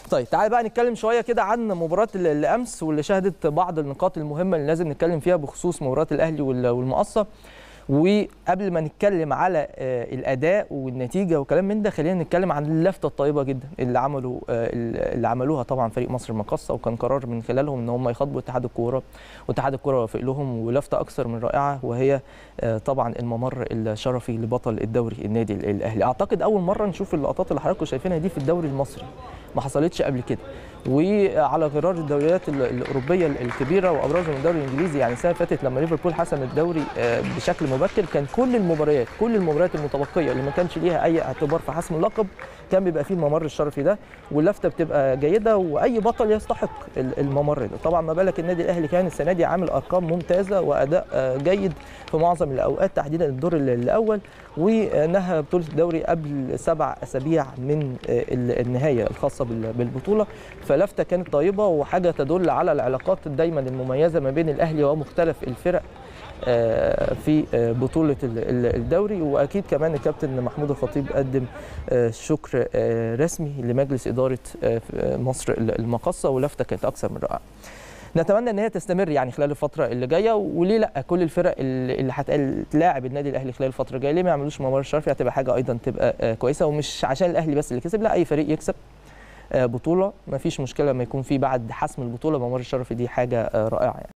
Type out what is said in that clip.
طيب تعال بقى نتكلم شويه كده عن مباراه الامس واللي شهدت بعض النقاط المهمه اللي لازم نتكلم فيها بخصوص مباراه الاهلي والمقصه. وقبل ما نتكلم على الاداء والنتيجه وكلام من ده، خلينا نتكلم عن اللفته الطيبه جدا اللي عملوها طبعا فريق مصر المقصه، وكان قرار من خلالهم ان هم يخاطبوا اتحاد الكوره، واتحاد الكوره وافق لهم، ولفته اكثر من رائعه وهي طبعا الممر الشرفي لبطل الدوري النادي الاهلي. اعتقد اول مره نشوف اللقطات اللي حضراتكم شايفينها دي في الدوري المصري، ما حصلتش قبل كده. وعلى غرار الدوريات الاوروبيه الكبيره وابرزهم الدوري الانجليزي، يعني السنه اللي فاتت لما ليفربول حسم الدوري بشكل مبكر، كان كل المباريات المتبقيه اللي ما كانش ليها اي اعتبار في حسم اللقب كان بيبقى فيه الممر الشرفي ده، واللفته بتبقى جيده واي بطل يستحق الممر ده. طبعا ما بالك النادي الاهلي كان السنه دي عامل ارقام ممتازه واداء جيد في معظم الاوقات، تحديدا الدور الاول، ونهى بطوله الدوري قبل 7 أسابيع من النهايه الخاصه بالبطوله. فلفته كانت طيبه وحاجه تدل على العلاقات دايما المميزه ما بين الاهلي ومختلف الفرق في بطوله الدوري. واكيد كمان الكابتن محمود الخطيب قدم شكر رسمي لمجلس اداره مصر المقصه، ولفته كانت اكثر من رائعه. نتمنى ان هي تستمر يعني خلال الفتره اللي جايه، وليه لا كل الفرق اللي هتلاعب النادي الاهلي خلال الفتره الجايه ليه ما يعملوش ممر شرفي؟ هتبقى حاجه ايضا تبقى كويسه، ومش عشان الاهلي بس اللي كسب، لا اي فريق يكسب بطوله ما فيش مشكله، ما يكون في بعد حسم البطوله ممر الشرفي، دي حاجه رائعه يعني.